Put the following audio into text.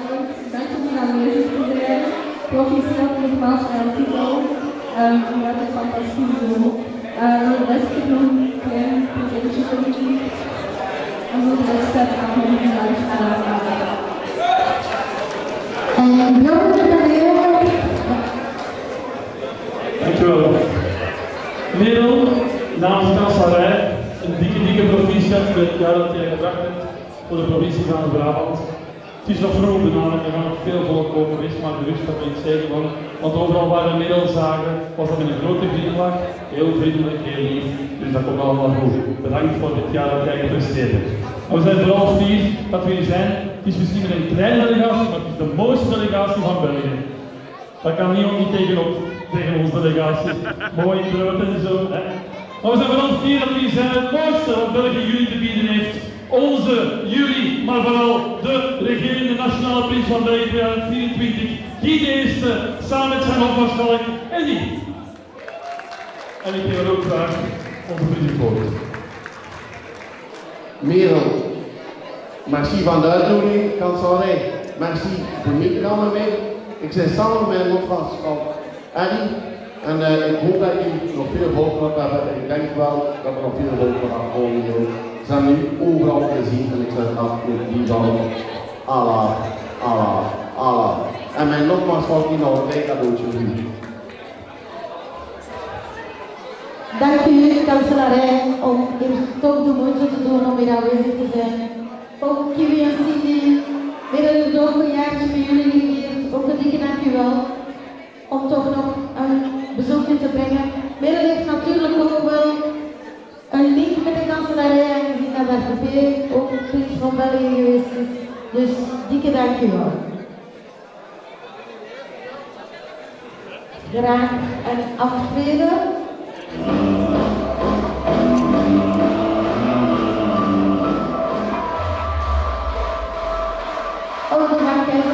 vanavond. Dank om hier aanwezig te zijn. Proficiat nogmaals aan Tito. Omdat het fantastisch doen. De rest heb ik nog een klein presentje voor jullie. En voor de rest heb ik nog een live aan. Dankjewel. Merel, namens de kanselarij, een dikke proficiat voor het jaar dat jij gebracht hebt voor de provincie van Brabant. Het is nog vroeg benaderd, er gaan nog veel volk komen, wees maar gerust, dat ben ik zeker van. Want overal waar we Merel zagen, was dat met een grote glimlach, heel vriendelijk, heel lief. Dus dat komt allemaal goed. Bedankt voor dit jaar dat jij gepresteerd hebt. Maar we zijn vooral fier dat we hier zijn. Het is misschien met een kleine delegatie, maar het is de mooiste delegatie van België. Daar kan niemand niet tegenop, tegen onze delegatie. Mooi groot en zo. Hè. Maar we zijn vooral fier dat we hier zijn. Het mooiste wat België jullie te bieden heeft. Onze, jullie, maar vooral de regerende nationale prins van België 2024. Guy de Eerste, samen met zijn hofmaarschalk en die. En ik geef ook graag onze prins voor. Merel, merci van de uitnodiging, kanselarij. Merci voor meegegaan mee. Ik ben samen met mijn hofmaarschalk Eddie. En ik hoop dat jullie nog veel volk hebben. Ik denk wel dat er nog veel volk gaat komen hier. Ze zijn nu overal gezien en ik zeg af met die dan Allah, Allah, Allah. En mijn hofmaarschalk die nog een klein cadeautje voor jullie. Dank u, kanselarij, om hier toch de moeite te doen om hier aanwezig te zijn. Ook Kiwi en Cindy, weer een ook een jaartje met jullie gevierd. Ook een dikke dank u wel om toch nog een bezoekje te brengen. Merel heeft natuurlijk ook wel een link met de kanselarij, aangezien dat RTP ook prins van België geweest is. Dus dikke dank u wel. Graag een aftreden. Oh, de bank